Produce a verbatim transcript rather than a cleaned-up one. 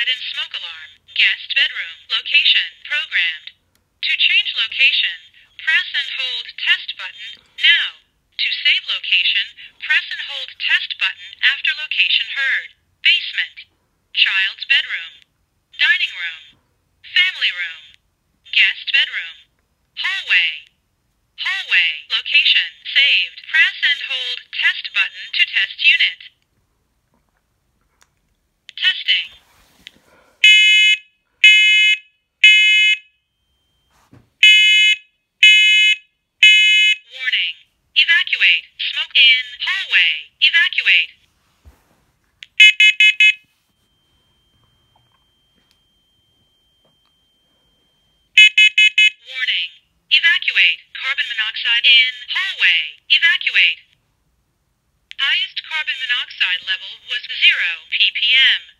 hidden smoke alarm. Guest bedroom. Location. Programmed. To change location, press and hold test button now. To save location, press and hold test button after location heard. Basement. Child's bedroom. Dining room. Family room. Guest bedroom. Hallway. Hallway. Location. Saved. Press and hold test button to test unit. Testing. Warning. Evacuate. Smoke in hallway. Evacuate. Warning. Evacuate. Carbon monoxide in hallway. Evacuate. Highest carbon monoxide level was zero ppm.